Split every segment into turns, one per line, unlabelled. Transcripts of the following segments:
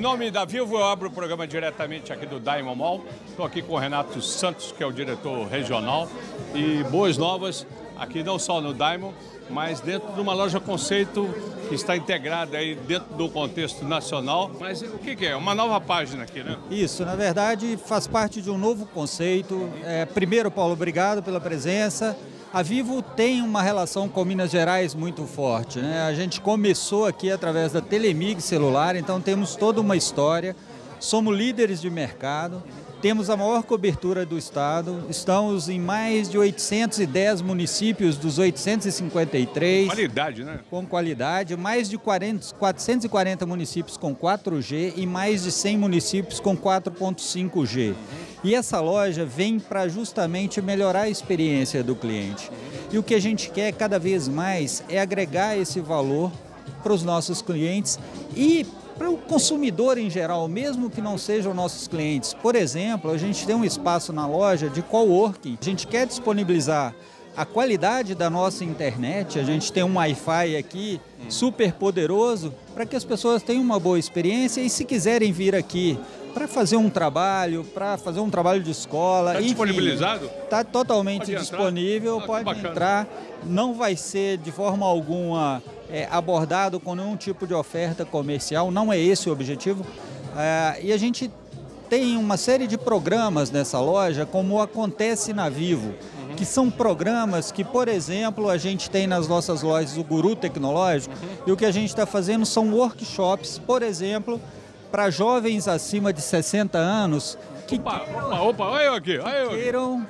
nome da Vivo, eu abro o programa diretamente aqui do Diamond Mall. Estou aqui com o Renato Santos, que é o diretor regional. E boas novas aqui não só no Diamond, mas dentro de uma loja conceito que está integrada aí dentro do contexto nacional. Mas o que é? Uma nova página aqui, né?
Isso, na verdade, faz parte de um novo conceito. Primeiro, Paulo, obrigado pela presença. A Vivo tem uma relação com Minas Gerais muito forte, né? A gente começou aqui através da Telemig celular, então temos toda uma história. Somos líderes de mercado, temos a maior cobertura do estado, estamos em mais de 810 municípios dos 853.
Qualidade, né?
Com qualidade, mais de 440 municípios com 4G e mais de 100 municípios com 4.5G. E essa loja vem para justamente melhorar a experiência do cliente. E o que a gente quer cada vez mais é agregar esse valor para os nossos clientes e para o consumidor em geral, mesmo que não sejam nossos clientes. Por exemplo, a gente tem um espaço na loja de coworking. A gente quer disponibilizar a qualidade da nossa internet, a gente tem um Wi-Fi aqui super poderoso para que as pessoas tenham uma boa experiência e se quiserem vir aqui para fazer um trabalho de escola.
Está disponibilizado?
Está totalmente disponível, pode entrar. Não vai ser de forma alguma abordado com nenhum tipo de oferta comercial, não é esse o objetivo. E a gente tem uma série de programas nessa loja, como acontece na Vivo, que são programas que, por exemplo, a gente tem nas nossas lojas o Guru Tecnológico, e o que a gente está fazendo são workshops, por exemplo, para jovens acima de 60 anos que
olha eu aqui.
queiram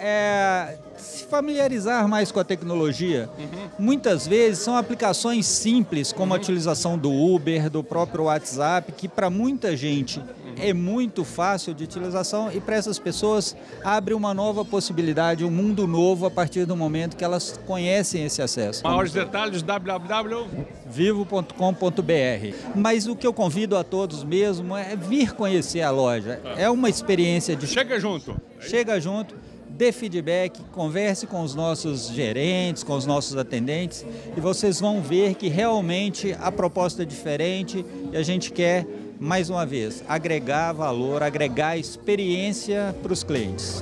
se familiarizar mais com a tecnologia. Muitas vezes são aplicações simples, como a utilização do Uber, do próprio WhatsApp, que para muita gente é muito fácil de utilização e para essas pessoas abre uma nova possibilidade, um mundo novo a partir do momento que elas conhecem esse acesso.
Maiores detalhes,
www.vivo.com.br. Mas o que eu convido a todos mesmo é vir conhecer a loja. É uma experiência de...
Chega junto.
Chega junto. Dê feedback, converse com os nossos gerentes, com os nossos atendentes e vocês vão ver que realmente a proposta é diferente e a gente quer, mais uma vez, agregar valor, agregar experiência para os clientes.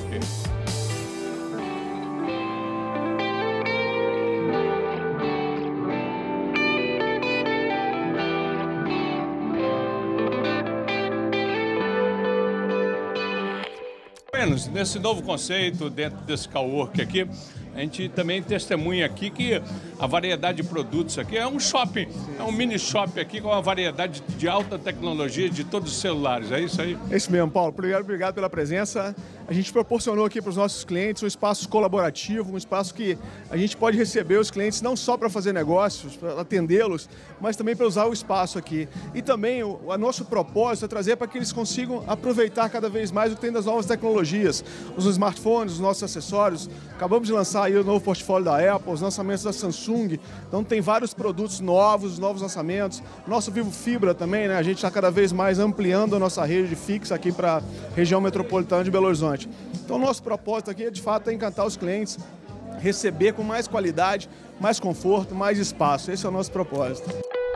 Nesse novo conceito, dentro desse cowork aqui, a gente também testemunha aqui que a variedade de produtos aqui é um shopping, é um mini shopping aqui com uma variedade de alta tecnologia de todos os celulares, é isso aí?
É isso mesmo, Paulo. Obrigado pela presença. A gente proporcionou aqui para os nossos clientes um espaço colaborativo, um espaço que a gente pode receber os clientes não só para fazer negócios, para atendê-los, mas também para usar o espaço aqui. E também o nosso propósito é trazer para que eles consigam aproveitar cada vez mais o que tem das novas tecnologias, os smartphones, os nossos acessórios. Acabamos de lançar aí o novo portfólio da Apple, os lançamentos da Samsung. Então tem vários produtos novos lançamentos. Nosso Vivo Fibra também, né? A gente está cada vez mais ampliando a nossa rede fixa aqui para a região metropolitana de Belo Horizonte. Então, nosso propósito aqui, de fato, é encantar os clientes, receber com mais qualidade, mais conforto, mais espaço. Esse é o nosso propósito.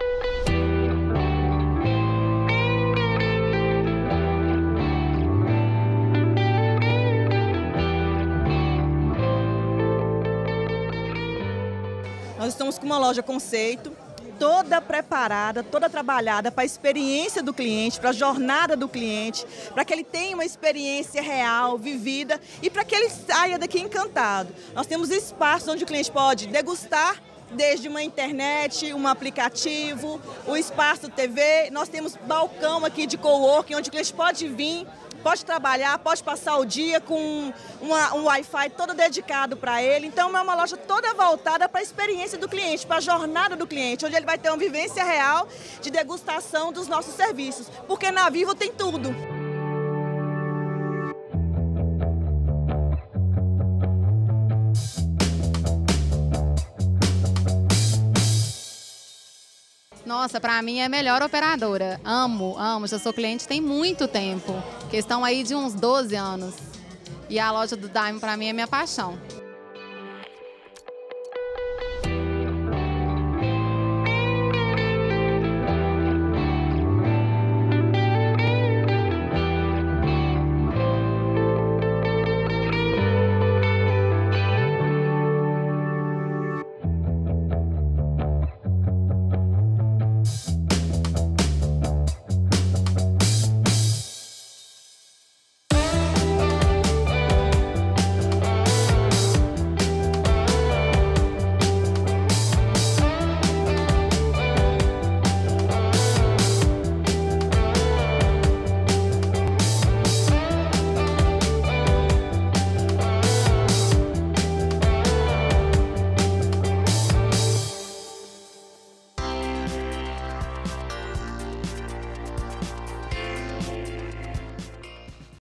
Nós estamos com uma loja conceito, toda preparada, toda trabalhada para a experiência do cliente, para a jornada do cliente, para que ele tenha uma experiência real, vivida e para que ele saia daqui encantado. Nós temos espaços onde o cliente pode degustar desde uma internet, um aplicativo, o espaço TV. Nós temos balcão aqui de coworking, onde o cliente pode vir, pode trabalhar, pode passar o dia com um Wi-Fi todo dedicado para ele. Então é uma loja toda voltada para a experiência do cliente, para a jornada do cliente, onde ele vai ter uma vivência real de degustação dos nossos serviços. Porque na Vivo tem tudo.
Nossa, para mim é a melhor operadora. Amo, já sou cliente tem muito tempo. Questão aí de uns 12 anos. E a loja do Diamond para mim é minha paixão.